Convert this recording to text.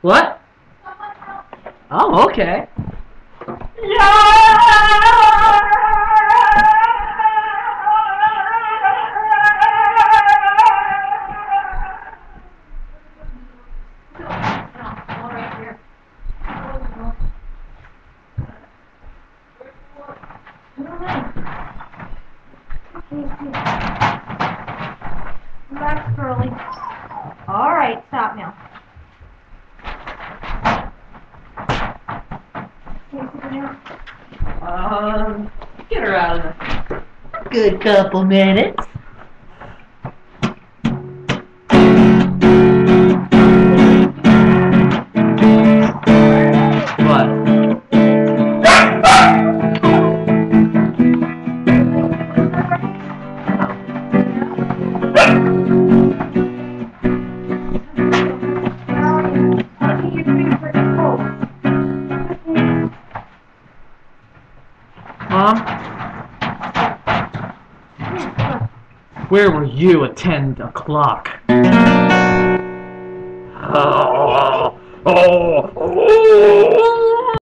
What? Oh, okay. Relax, Curly. All right, stop now. Get her out of there. Good couple minutes. What? Mom? Where were you at 10 o'clock? Oh, oh, oh, oh.